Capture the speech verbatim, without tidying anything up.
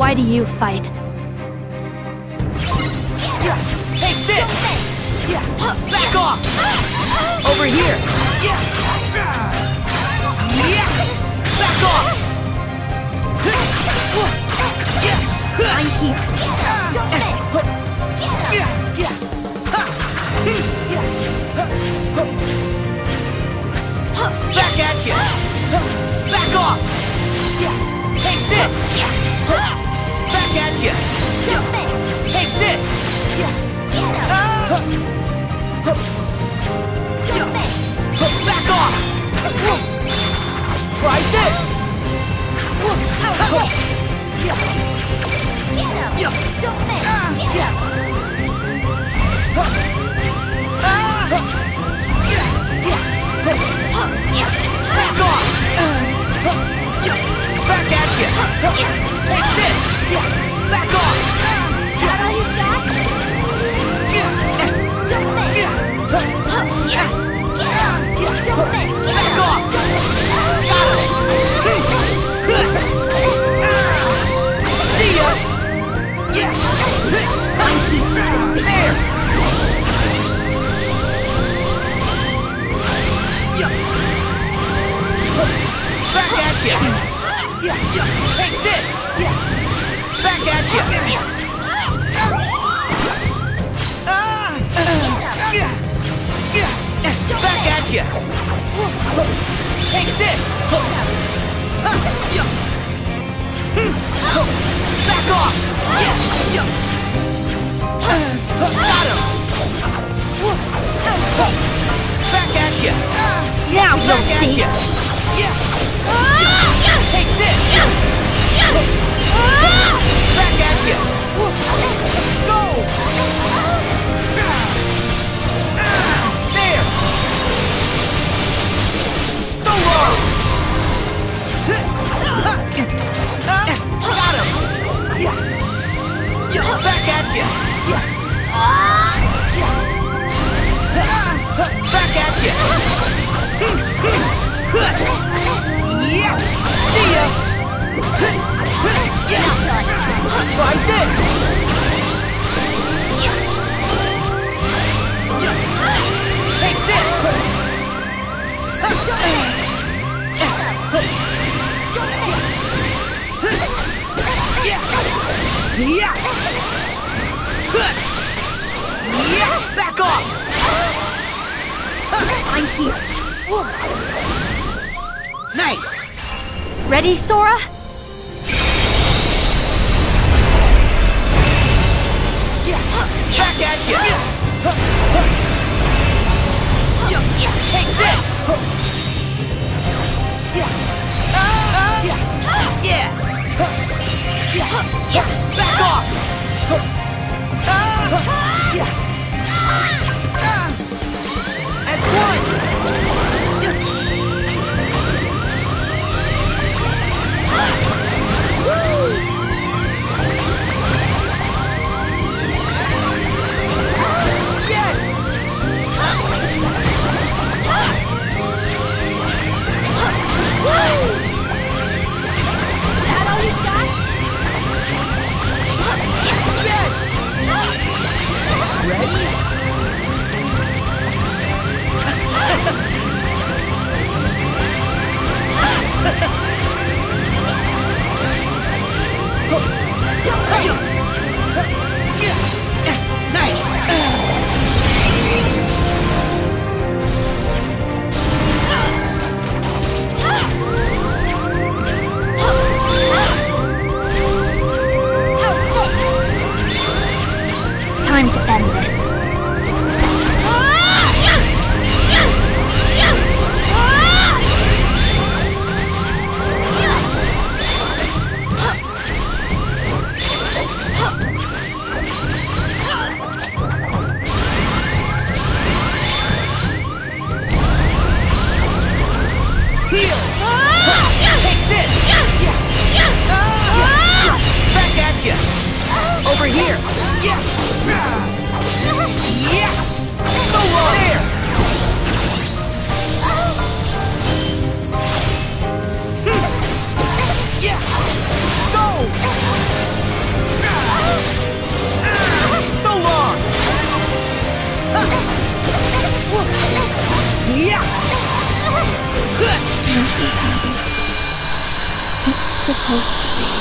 Why do you fight? Take this! Back off! Over here! Back off! I'm here. Back at you! Back off! Take this! Back at you! Take this! Back off! Try this! Back off! Back at you! Take this! Back off! That all you got? Back off! Got him! See ya! There! Back at you! Take this! Back at you! Back at you! Take this! Back off! Got him! Back at you! Now you'll Back at see. you! Take this! Back at you! Go! There! So long! Got him! Back at you! Back at you! Yeah! See ya! Try this! Take this! Yeah! Yeah! Back off! I'm here. Nice! Ready, Sora? Back at you! Take this! Yeah! Back off! That's one! Time to end this. Over here! Yeah! Yeah! Go on there! Yeah! Go! supposed to be?